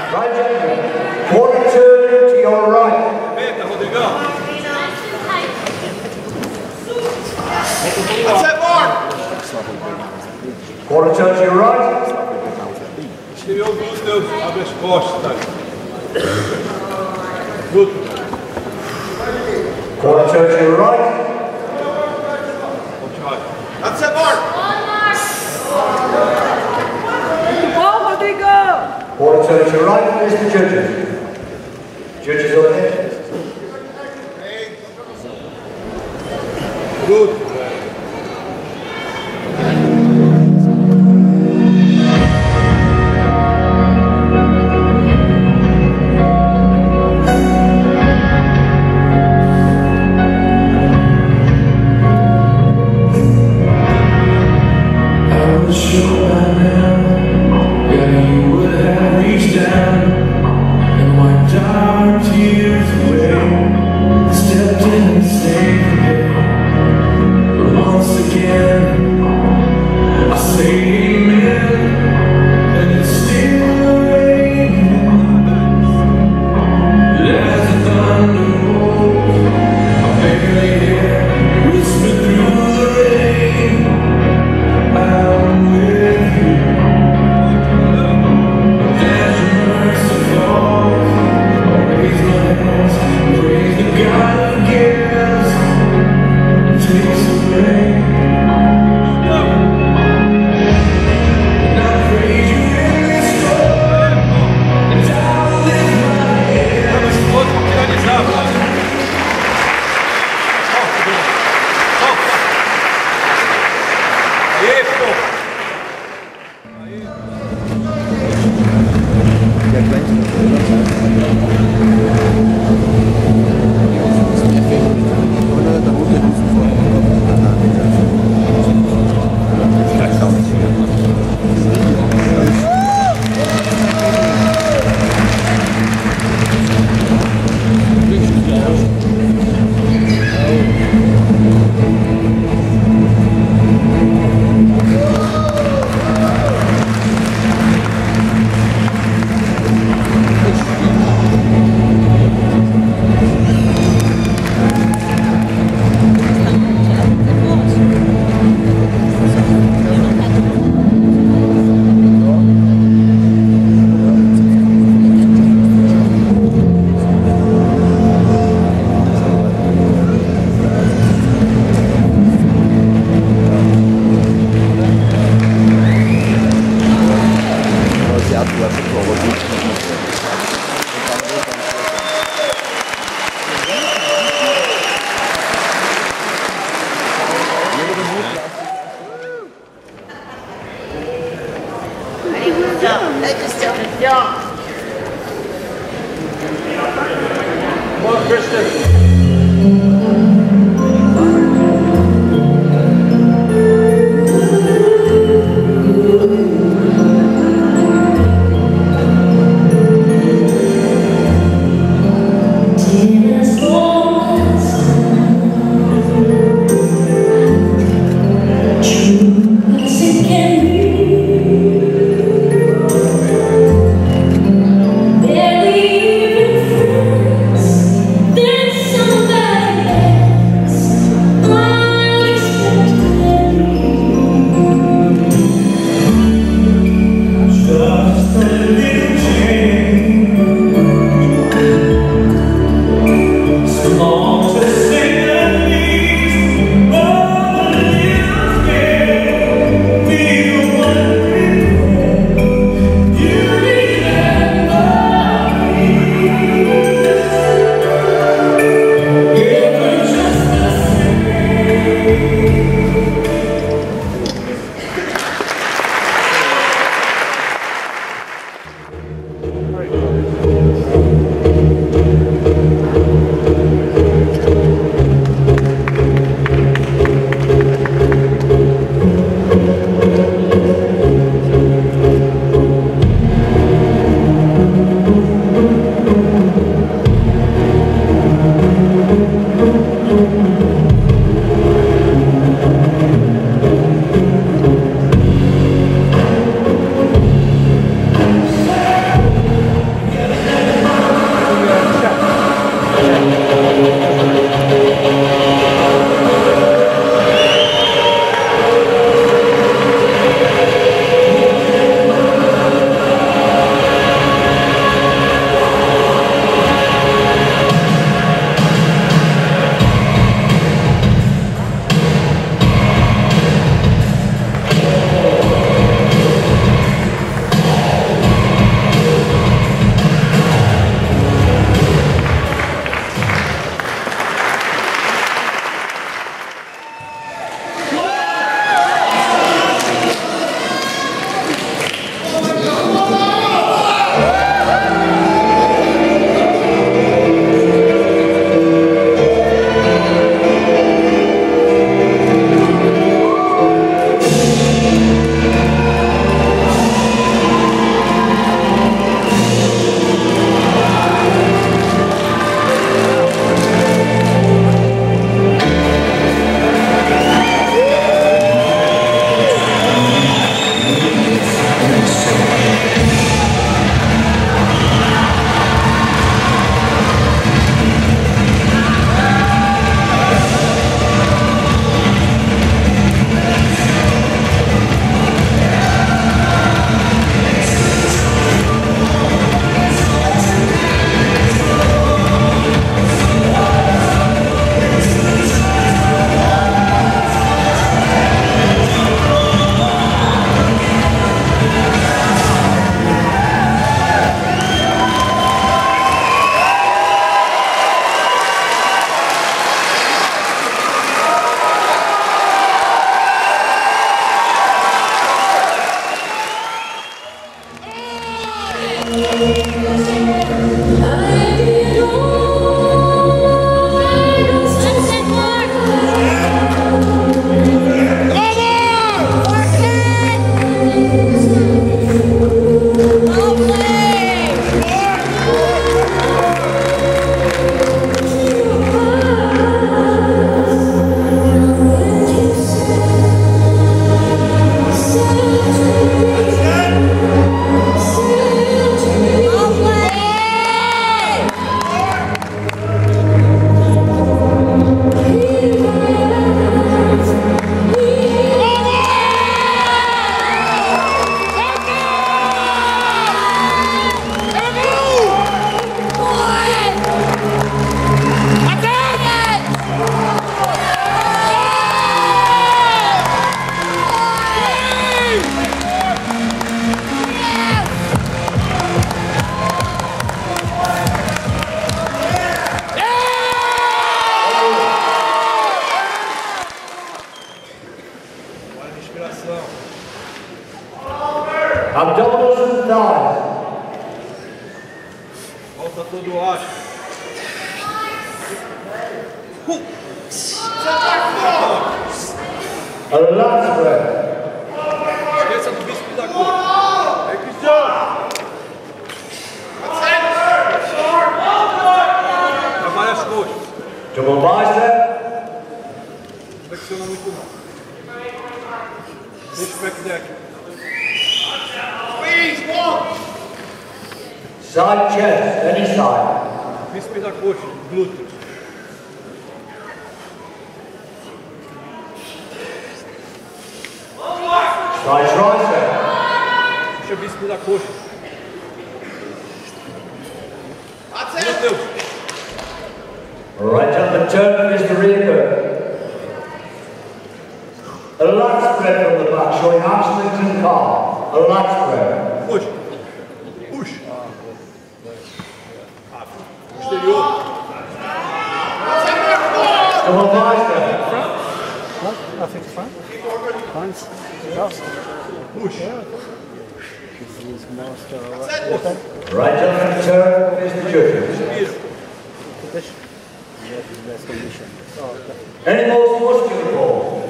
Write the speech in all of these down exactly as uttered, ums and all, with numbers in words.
Right, gentlemen. Quarter turn to your right. That's it, Mark. Quarter turn to your right. Stevie, all good now. Have this course now. Good. Quarter turn to your right. That's it, Mark. Quarter turn to your right, there's the judges. Judges over here. Good. Somebody Abdominals and thighs. Volta todo o ar. A last breath. Esqueça do bispo da cor. É Cristiano. Trabalha as coxas. Double bicep. Flexiona muito não. Deixa o back deck. Side chest, any side. Bíceps da coxa, glúteos. Side tricep. Puxa o bíceps da coxa. Glúteos. Right on the turn, Mister Reaper. A lat spread from the back, showing hamstrings and calf. A lat spread. Puxa. Puxa. Posterior. Double bicep. I think front. Front. Cross. Puxa. Right on the turn, Mister Judges. Respira. Any most muscular pull.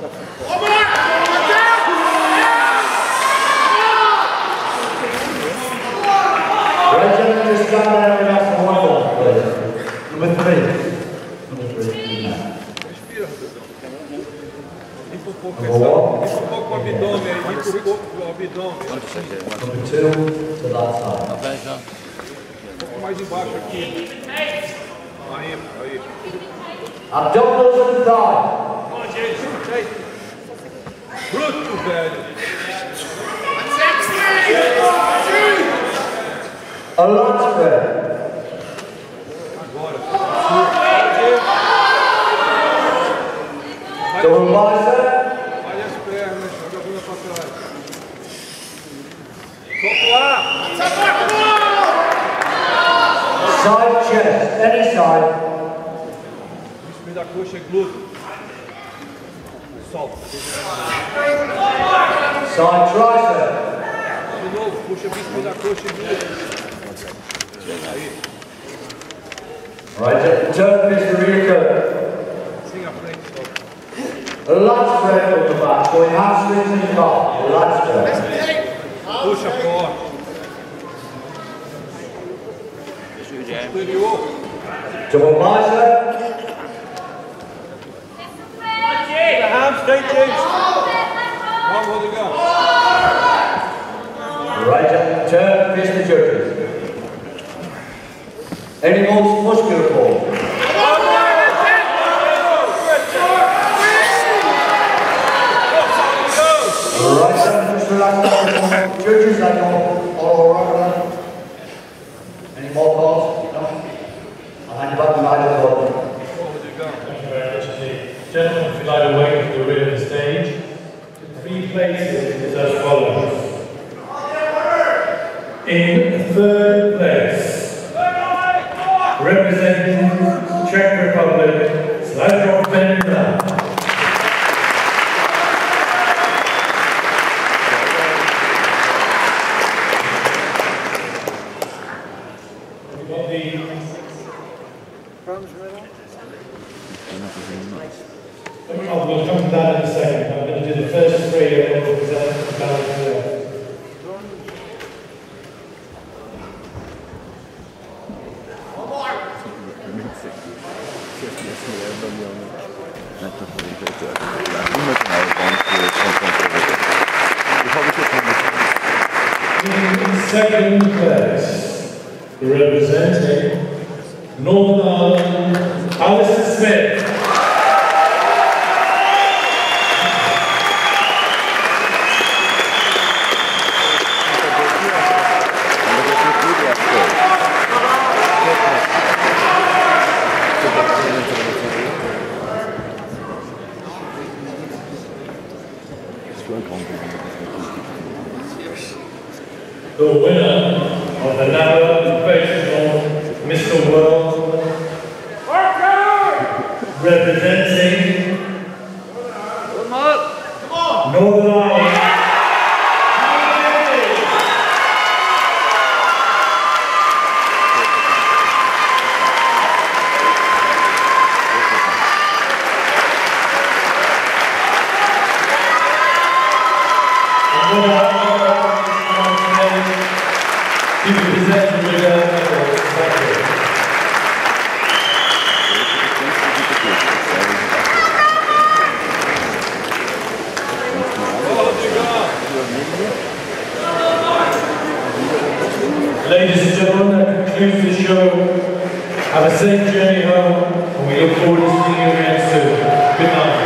Right gentlemen, just stand there and ask for one more, please. Number three. Number three. Respira, Rodrigão. Limpa um pouco essa. Limpa um pouco o abdômen aí. Limpa um pouco o abdômen. Number two, to that side. Um pouco mais embaixo aqui. Aí, aí. Abdominals and thighs. Bruto, velho. A lat spread. Agora. Double bicep. Olha as pernas, joga a bunda pra trás. Solta o ar. Side chest, any side. Bíceps da coxa é glúteo. Solta. Side tricep. De novo, puxa o bíceps da coxa e glúteo. Aí. Right, turn, Mister Reaper. Assim à frente, solta. A lat spread from the back, showing hamstrings and calf. A lat spread. Puxa forte. Posterior. Double bicep. Hamstring, James. Vamos, Rodrigão. Right, turn, Mister Judges. Any most muscular pull. Right, just relax. Judges, I know all around. Any more calls? No? I'll hand you back to Nigel Gordon. Thank you very much indeed. Gentlemen, if you'd like to wait to the rear of the stage, three places is as follows. In third place, representing Czech Republic, Sladrov Benina. the Bronze medal. Oh, we'll come to that in a second. I'm going to do the first three and then we'll present the balance there. In second place, representing Northern Ireland, Alistair Smith. The winner of the Narrow Professional Mister World, representing Northern Ireland. Ladies and gentlemen, that concludes the show. Have a safe journey home, and we look forward to seeing you again soon. Good night.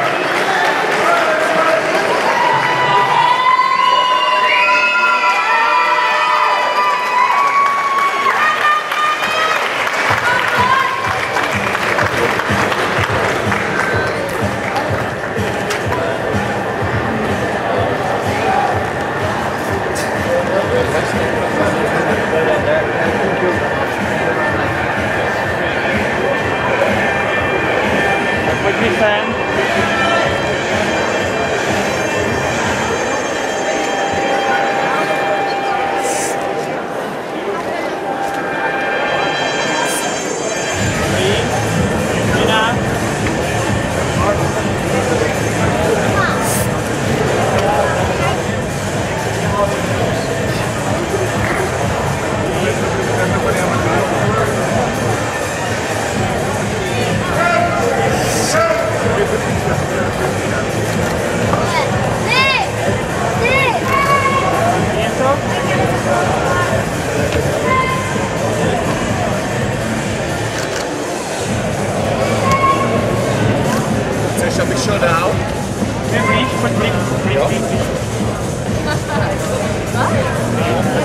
Shall we show now? Quickly, quickly, quickly.